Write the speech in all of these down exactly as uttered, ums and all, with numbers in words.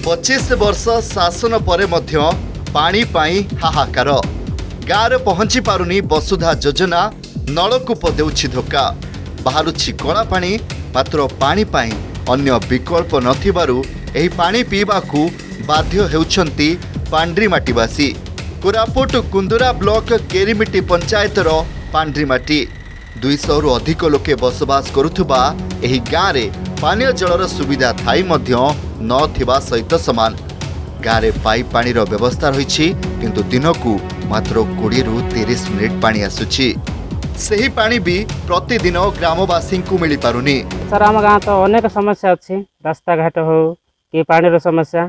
पच्चीस वर्ष शासन पर मध्य पानी पाई हाहाकार गाँव पहुंची पारुनी वसुधा योजना नलकूप देउछि धोका बाहरुछि कला पानी मात्र पानी पाई अन्य विकल्प नथिबारु एही पानी पीबाकू बाध्य हेउछंती पांड्रीमाटीवासी। कोरापुट कुंदुरा ब्लॉक केरीमिटी पंचायतर पांड्रीमाटी दुईश रु अधिक लोके बसवास करुथुबा एही गाँव रे पानीय जलर सुविधा थाई मध्य नथिबा सहित समान गाँव रे पाइप पानी रो व्यवस्था रहिछि किंतु दिनकू मात्र बीस रु तीस मिनिट पानी आसुछि। सही पानी भी प्रतिदिन ग्रामवासी को मिल पारुनी। सर आम गाँव तो अनेक समस्या अच्छी रास्ता घाट हो कि पानी रो समस्या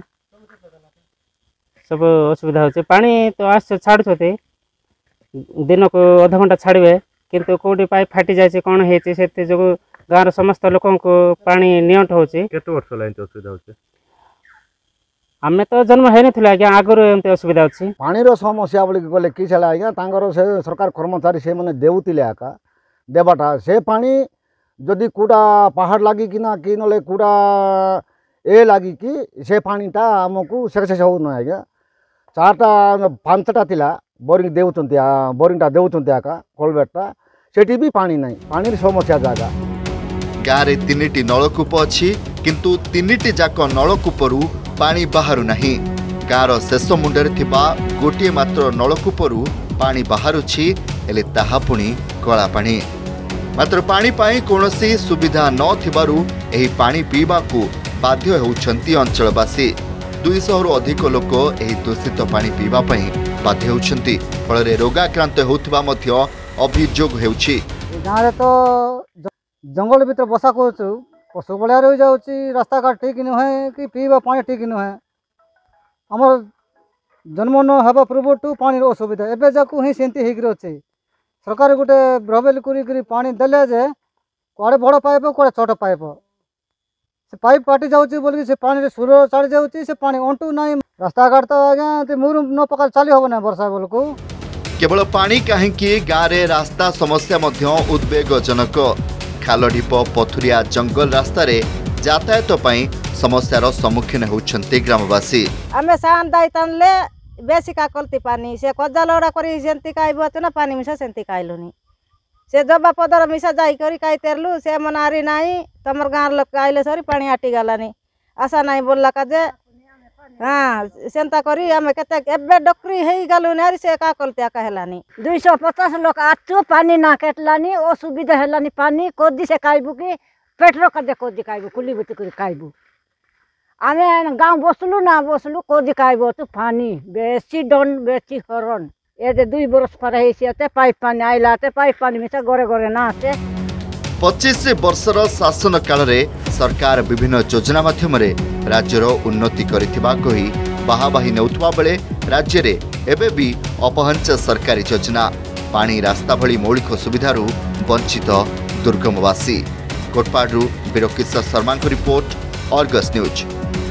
सब असुविधा होची। पानी तो आस छाड़ुछते दिन को आधा घंटा छाड़े किंतु कोडी पाइप फाटी जाय छै कोन हेछि सेते जो गाँव रो समस्त लोकन को पानी नियंट होची। केते वर्ष लाइन असुविधा होची? आमे तो जन्म है नथिला आज्ञा आगरो एमते असुविधा अछि। पानी रो समस्या बोली गले कि छला आज्ञा तांगर से सरकार कर्मचारी से माने देउतिले आका देबाटा से पानी जदि कुडा पहाड़ लागी कि ना कि नले कुडा ए लागी कि से पानीटा हमकु सक्सेस हो न आज्ञा चारटा पांचटा तिला बोरिंग देउचंती बोरिंगटा देउचंती आका कोलबेटटा सेठी भी पानी नाही पानी रो समस्या जागा। गाँव रे तीनिटी नलकूप अछि किंतु तीनिटी जाक नलकूपरू पानी बाहरु नाही। गाँव शेष मुंडे थिबा गोटे मात्र नलकूपरू पानी बाहरुछि हेले ताहा पुणी कला पानी मात्र पानी पाई कोनोसी सुविधा न थिबारु एही पानी पीबाकू बाध्य हेउछंती अंचलवासी। दुईश रु अधिक लोक एही दूषित पानी पीबा पई बाध्य हेउछंती फल रोगाक्रांत होउथिबा मध्य अभियोग हेउछि। गाँव रे तो जंगल भीतर बसा करछु पशु बलिया रही जाऊँगी रास्ता घाट ठीक नुहे कि पीवा पानी ठीक नुहे आमर जन्म न हवा पूर्व टू पानी असुविधा एवं जाकू ही सेमती होगी सरकार गोटे ब्रवेल कर पानी देले जे कड़े बड़ पाइप कड़े छोट पाइप से पाइप फाटी जाऊँगी बोल से पानी सुर चढ़ी जाऊँगी से पानी अंटू ना रास्ता घाट तो आज्ञा मुरु न पका चली हम ना वर्षा बेल को केवल पानी कहीं गाँव में रास्ता समस्या उद्वेगजनक खाल ढीप पथुरिया जंगल रास्ता रे यातायात पई समस्यार सम्मुखीन होउछन्ते ग्रामवासी। आमे सान दाई तनले बेसी का कलती पानी से कज्जा लौड़ा करी जेंती काइबो ना पानी मिसा सेंती काइलुनी से जबा पदर मिसा जाई करी काई तेरलु से मनारी नाही तमर गाँव लोक आइले सरी पानी आटी गलानी आशा नाही बोलला का जे हाँ सेंता करी आमे केते एबे डकरी हेई गलु नारी से का कलते का हेलानी दो सौ पचास लोक आचो पानी ना केटलानी असुविधा हेलानी पानी कोदी से काइबु कि पेट्रो कदे कोदी काइबु कुली बुती करी काइबु आमे गाँव बसलु ना बसलु कोदी काइबु तो पानी बेसी डन बेसी हरण ए जे दुई बरस पर हेसिते पाइप पानी आइलाते पाइप पानी मिसा गरे गरे ना आसे। पच्चीस वर्षर शासन काल रे सरकार विभिन्न योजना माध्यम राज्यर उन्नति करिथिबा कही बाहाबाही नेउथबा बेले राज्य रे एबे भी अपहंच सरकारी योजना पानी रास्ता भली मौलिक सुविधारू वंचित दुर्गमवासी। कोटपाडरू वीरकिशोर शर्मा को रिपोर्ट अर्गस न्यूज।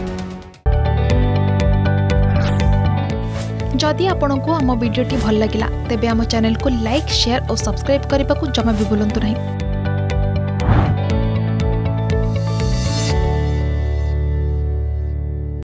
जदि आपंक आम भिडी भल लगा तेब आम चैनल को लाइक शेयर और सब्सक्राइब करने को जमा भी भूलु नहीं।